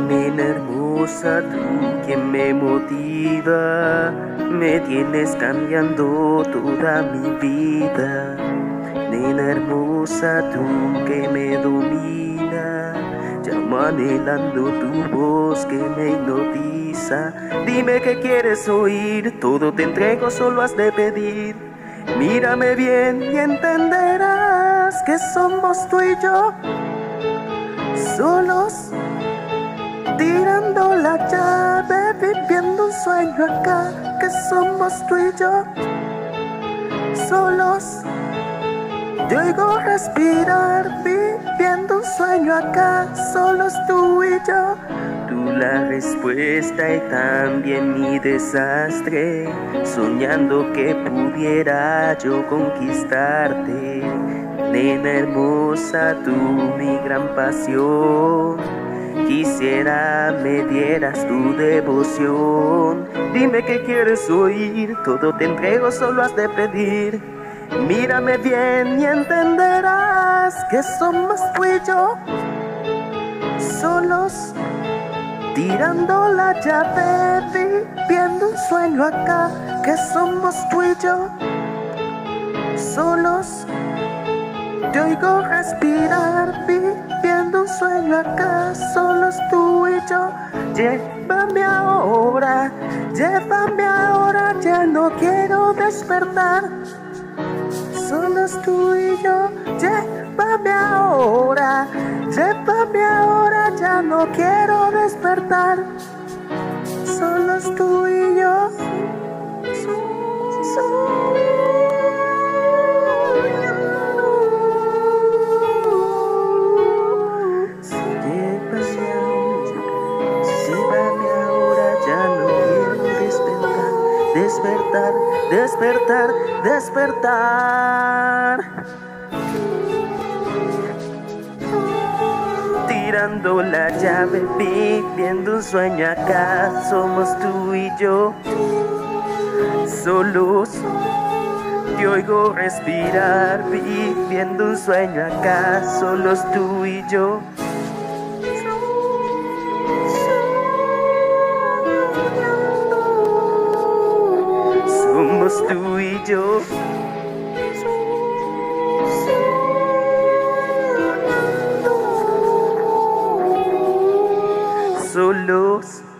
nena hermosa, tú quien me motiva, me tienes cambiando toda mi vida. Nena hermosa, tú que me domina, llamo anhelando tu voz que me hipnotiza. Dime qué quieres oír, todo te entrego, solo has de pedir. Mírame bien y entenderás que somos tú y yo, solos, tirando la llave, viviendo un sueño acá, que somos tú y yo, solos, te oigo respirar, viviendo un sueño acá, solos tú y yo. Tú la respuesta y también mi desastre, soñando que pudiera yo conquistarte. Nena hermosa, tú mi gran pasión, quisiera me dieras tu devoción. Dime qué quieres oír, todo te entrego, solo has de pedir. Mírame bien y entenderás que somos tú y yo, solos, tirando la llave, viviendo un sueño acá, que somos tú y yo, solos, te oigo respirar, viviendo un sueño acá, solos tú y yo. Llévame ahora, ya no quiero despertar, solos tú y yo. Llévame ahora, ya no quiero despertar, solos tú y yo. Llévame ahora, ya no quiero despertar, despertar. Tirando la llave, viviendo un sueño acá, somos tú y yo, solos, te oigo respirar, viviendo un sueño acá, solos tú y yo. Somos tú y yo. Solos.